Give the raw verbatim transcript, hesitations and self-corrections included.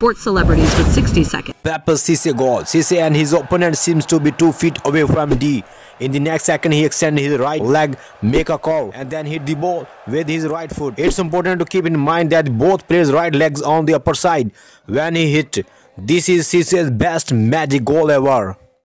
Sports celebrities with sixty seconds. Papiss Cisse goal. Cisse and his opponent seems to be two feet away from D. In the next second, he extends his right leg, make a curve, and then hit the ball with his right foot. It's important to keep in mind that both players' right legs on the upper side when he hit. This is Cisse's best magic goal ever.